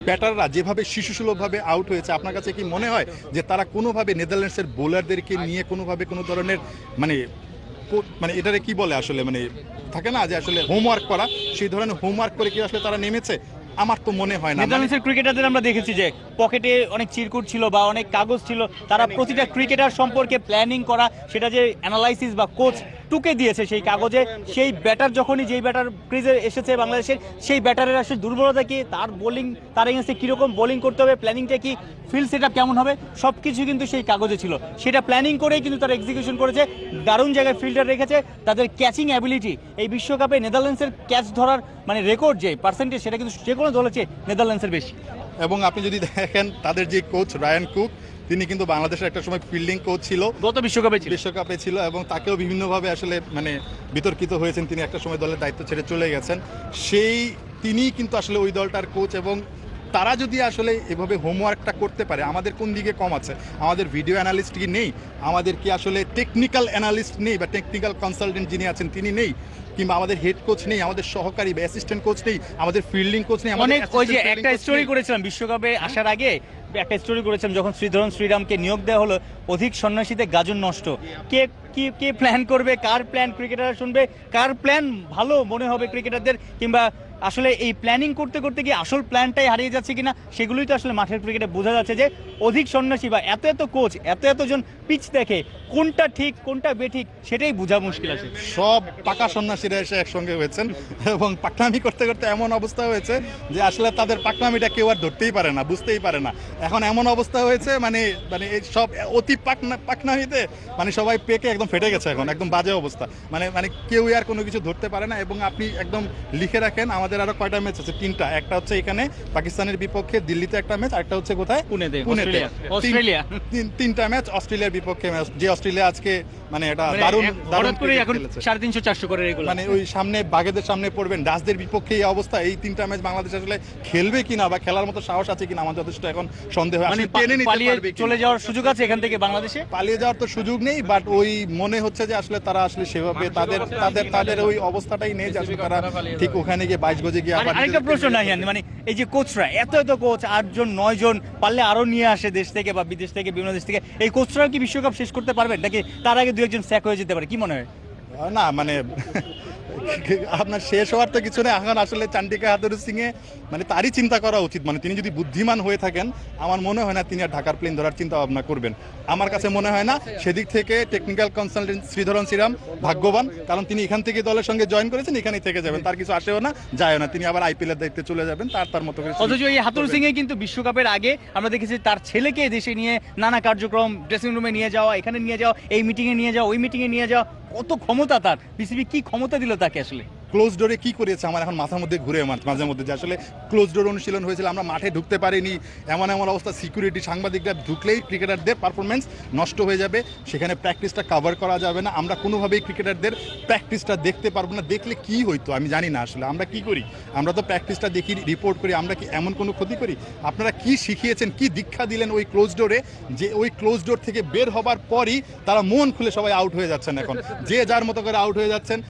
ব্যাটাররা যেভাবে শিশুসুলভভাবে আউট হয়েছে, আপনার কাছে কি মনে হয় যে তারা কোনোভাবে নেদারল্যান্ডসের বোলারদেরকে নিয়ে কোনোভাবে কোনো ধরনের মানে এটারে কি বলে আসলে মানে থাকে না যে আসলে হোমওয়ার্ক করা, সেই ধরনের হোমওয়ার্ক করে কি আসলে তারা নেমেছে? আমার তো মনে হয় না। নেদারল্যান্ডসের ক্রিকেটারদের আমরা দেখেছি যে পকেটে অনেক চিরকুট ছিল বা অনেক কাগজ ছিল, তারা প্রতিটা ক্রিকেটার সম্পর্কে প্ল্যানিং করা, সেটা যে অ্যানালাইসিস বা কোচ টুকে দিয়েছে সেই কাগজে, সেই ব্যাটার যখনই যেই ব্যাটার ক্রিজে এসেছে বাংলাদেশের, সেই ব্যাটারের আসলে দুর্বলতা কি, তার বোলিং, তার এগেন্সে কীরকম বোলিং করতে হবে, প্ল্যানিংটা কি, ফিল্ড সেট আপ কেমন হবে, সব কিছু কিন্তু সেই কাগজে ছিল। সেটা প্ল্যানিং করেই কিন্তু তারা এক্সিকিউশন করেছে, দারুণ জায়গায় ফিল্ডার রেখেছে। তাদের ক্যাচিং অ্যাবিলিটি এই বিশ্বকাপে নেদারল্যান্ডসের ক্যাচ ধরার মানে রেকর্ড যে পার্সেন্টেজ, সেটা কিন্তু যে কোনো দলের চেয়ে নেদারল্যান্ডসের বেশি। এবং আপনি যদি দেখেন তাদের যে কোচ রায়ান কুক, তিনি কিন্তু বাংলাদেশের একটা সময় ফিল্ডিং কোচ ছিল, গত বিশ্বকাপে ছিল, এবং তাকেও বিভিন্নভাবে আসলে মানে বিতর্কিত হয়েছেন, তিনি একটা সময় দলের দায়িত্ব ছেড়ে চলে গেছেন। তিনি কিন্তু আসলে ওই দলটার কোচ, এবং তারা যদি আসলে এভাবে হোমওয়ার্কটা করতে পারে, আমাদের কোন দিকে কম আছে? আমাদের ভিডিও অ্যানালিস্ট কি নেই? আমাদের কি আসলে টেকনিক্যাল অ্যানালিস্ট নেই বা টেকনিক্যাল কনসালটেন্ট যিনি আছেন তিনি নেই? কিংবা আমাদের হেড কোচ নেই, আমাদের সহকারী বা অ্যাসিস্ট্যান্ট কোচ নেই, আমাদের ফিল্ডিং কোচ নেই? অনেক ওই যে একটা স্টোরি করেছিলাম বিশ্বকাপে আসার আগে, একটা স্টোরি করেছিলাম যখন শ্রীরামকে নিয়োগ দেওয়া হলো, অধিক সন্ন্যাসীতে গাজন নষ্ট। কে প্ল্যান করবে, কার প্ল্যান ক্রিকেটাররা শুনবে, কার প্ল্যান ভালো মনে হবে ক্রিকেটারদের, কিংবা আসলে এই প্ল্যানিং করতে করতে গিয়ে আসল প্ল্যানটাই হারিয়ে যাচ্ছে কিনা, সেগুলোই তো আসলে মাঠের ক্রিকেটে বোঝা যাচ্ছে যে অধিক সন্ন্যাসী বা এত কোচ, এতজন পিচ দেখে কোনটা ঠিক কোনটা বেঠিক সেটাই বোঝা মুশকিল আছে। সব পাকা সন্ন্যাসীরা এসে একসঙ্গে হয়েছেন এবং পাকনামি করতে করতে এমন অবস্থা হয়েছে যে আসলে তাদের পাকনামিটা কেউ আর ধরতেই পারে না, বুঝতেই পারে না। এখন এমন অবস্থা হয়েছে মানে এই সব অতি পাকনামিতে মানে সবাই পেকে একদম ফেটে গেছে, এখন একদম বাজে অবস্থা, মানে কেউ আর কোনো কিছু ধরতে পারে না। এবং আপনি একদম লিখে রাখেন, আমাদের আরো কয়টা ম্যাচ আছে? 3টা। একটা হচ্ছে এখানে পাকিস্তানের বিপক্ষে, দিল্লিতে একটা ম্যাচ, আরেকটা হচ্ছে কোথায়? পুনেতে। অস্ট্রেলিয়া। 3টা ম্যাচ অস্ট্রেলিয়ার বিপক্ষে ম্যাচ, যে অস্ট্রেলিয়া আজকে মানে এটা দারুণ করে এখন 350-400 করে রেগুলার, মানে ওই সামনে বাগেদের সামনে পড়বেন, ডাচদের বিপক্ষে এই অবস্থা। এই 3টা ম্যাচ বাংলাদেশ আসলে খেলবে কিনা বা খেলার মতো সাহস আছে কিনা আমার যথেষ্ট এখন সন্দেহ। চলে যাওয়ার সুযোগ আছে এখান থেকে বাংলাদেশে? পালিয়ে যাওয়ার তো সুযোগ নেই, বাট ওই মনে হচ্ছে যে আসলে তারা আসলে সেভাবে তাদের ওই অবস্থাটাই নেই যে আসলে তারা ঠিক ওখানে গিয়ে 22 গজে গিয়ে। আরেকটা প্রশ্ন নাই, মানে এই যে কোচরা এত কোচ, 8 জন 9 জন পারলে আরো নিয়ে আসে দেশ থেকে বা বিদেশ থেকে, বিভিন্ন দেশ থেকে, এই কোচরা কি বিশ্বকাপ শেষ করতে পারবেন নাকি তার আগে 2-1 জন স্যাক হয়ে যেতে পারে? কি মনে হয়? না মানে আপনার শেষ হওয়ার তো কিছু নেই এখন। আসলে চান্ডিকা হাতুরু সিং এ মানে তারই চিন্তা করা উচিত, মানে তিনি যদি বুদ্ধিমান হয়ে থাকেন আমার মনে হয় না তিনি আর ঢাকার প্লেন ধরার চিন্তা ভাবনা করবেন। আমার কাছে মনে হয় না। সেদিক থেকে টেকনিক্যাল কনসালটেন্ট শ্রীধরন শ্রীরাম ভাগ্যবান, কারণ তিনি এখান থেকে দলের সঙ্গে জয়েন করেছেন, এখানেই থেকে যাবেন, তার কিছু আসেও না যায়ও না, তিনি আবার আইপিএল এর দায়িত্বে চলে যাবেন তার মতো করে। অথচ এই হাতুরু সিং এ কিন্তু বিশ্বকাপের আগে আমরা দেখেছি তার ছেলেকে দেশে নিয়ে নানা কার্যক্রম, ড্রেসিং রুমে নিয়ে যাওয়া, এখানে নিয়ে যাওয়া, এই মিটিং এ নিয়ে যাওয়া, ওই মিটিং এ নিয়ে যাওয়া, কত ক্ষমতা তার। বিসিবি কি ক্ষমতা দিল তাকে? আসলে ক্লোজ ডোরে কি করেছে আমার এখন মাথার মধ্যে ঘুরে মাঝে মধ্যে, যে আসলে ক্লোজ ডোর অনুশীলন হয়েছিল, আমরা মাঠে ঢুকতে পারিনি, এমন অবস্থা, সিকিউরিটি, সাংবাদিকরা ঢুকলেই ক্রিকেটারদের পারফরমেন্স নষ্ট হয়ে যাবে, সেখানে প্র্যাকটিসটা কভার করা যাবে না, আমরা কোনোভাবেই ক্রিকেটারদের প্র্যাকটিসটা দেখতে পারবো না। দেখলে কি হইতো আমি জানি না, আসলে আমরা কি করি, আমরা তো প্র্যাকটিসটা দেখি, রিপোর্ট করি, আমরা কি এমন কোনো ক্ষতি করি? আপনারা কি শিখিয়েছেন, কি দীক্ষা দিলেন ওই ক্লোজ ডোরে, যে ওই ক্লোজ ডোর থেকে বের হবার পরই তারা মন খুলে সবাই আউট হয়ে যাচ্ছেন, এখন যে যার মতো করে আউট হয়ে যাচ্ছেন।